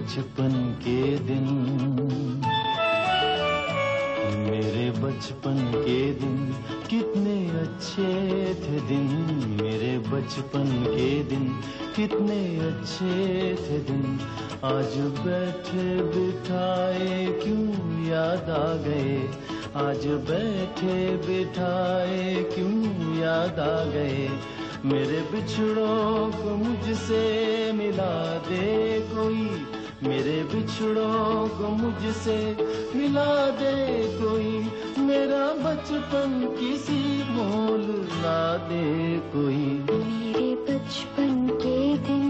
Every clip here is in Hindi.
बचपन के दिन, मेरे बचपन के दिन कितने अच्छे थे दिन, मेरे बचपन के दिन कितने अच्छे थे दिन। आज बैठे बिठाए क्यों याद आ गए, आज बैठे बिठाए क्यों याद आ गए। मेरे बिछड़ों को मुझसे मिला दे कोई, मेरे बिछड़ों को मुझसे मिला दे कोई। मेरा बचपन किसी मोल ला दे कोई। मेरे बचपन के दिन,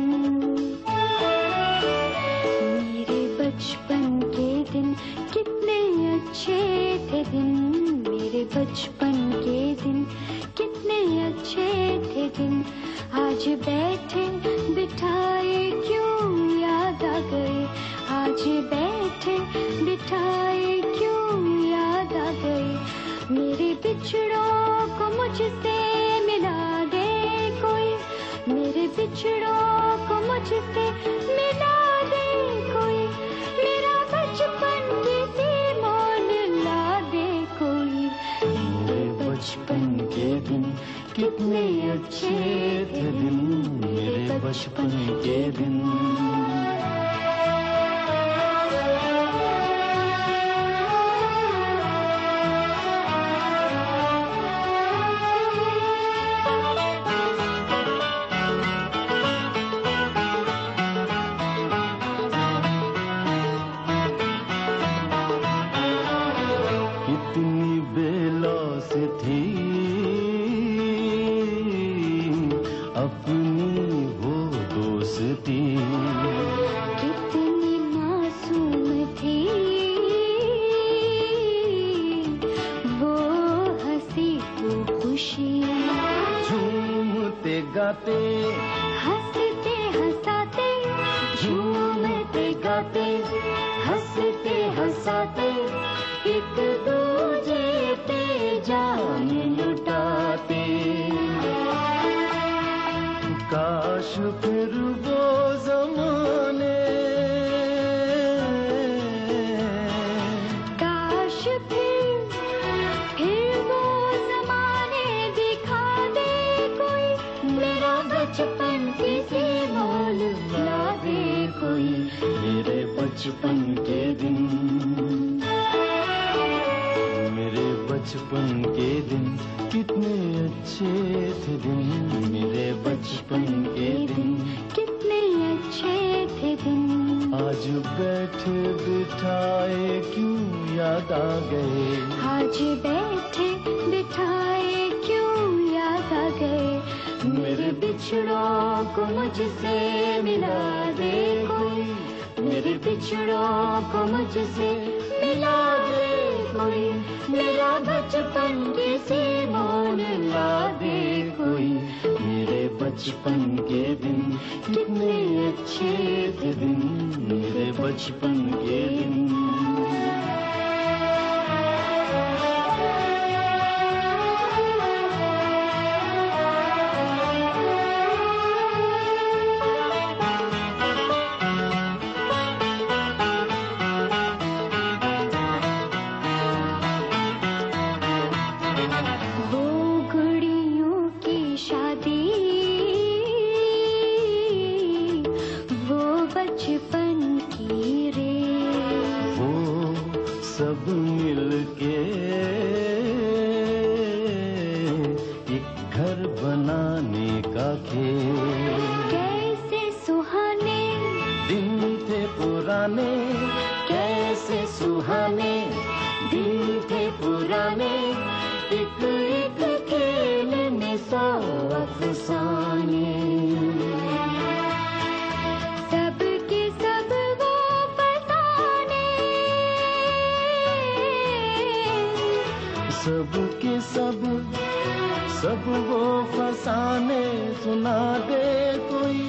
मेरे बचपन के दिन कितने अच्छे थे दिन, मेरे बचपन के दिन कितने अच्छे थे दिन। आज बैठे बिठाए क्यों याद आ गए, आज बैठे बिठाए क्यों याद आ गए। मेरे बिछड़ों को मुझसे मिला दे कोई, मेरे बिछड़ों को मुझसे मिला दे कोई। मेरा बचपन किसी मोल ला दे कोई। मेरे बचपन के दिन कितने अच्छे थे दिन, मेरे बचपन के दिन। कितनी बेलौस थी अपनी वो दोस्ती, कितनी मासूम थी वो हंसी वो खुशी। झूमते गाते हंसते हंसाते, झूमते गाते हंसते हंसाते, एक दूजे पे जान लुटाते। काश फिर वो ज़माने, काश फिर वो ज़माने दिखा दे कोई। मेरा बचपन किसी मोल ला दे कोई। मेरे बचपन के दिन, मेरे बचपन के दिन कितने अच्छे थे दिन, मेरे बचपन के दिन कितने अच्छे थे दिन। आज बैठे बिठाए क्यों याद आ गए, आज बैठे बिठाए क्यों याद आ गए। मेरे बिछड़ों को मुझसे मिला दे कोई, मेरे बिछड़ों को मुझसे मिला दे कोई। मेरा बचपन किसी मोल ला दे कोई। मेरे बचपन के दिन कितने अच्छे थे दिन, मेरे बचपन के दिन। बचपन की रे, वो सब मिलके एक घर बनाने का खेल। कैसे सुहाने दिन थे पुराने, कैसे सुहाने दिन थे पुराने, एक एक खेल में 100 अफसाने। सब के सब वो फसाने सुना दे कोई।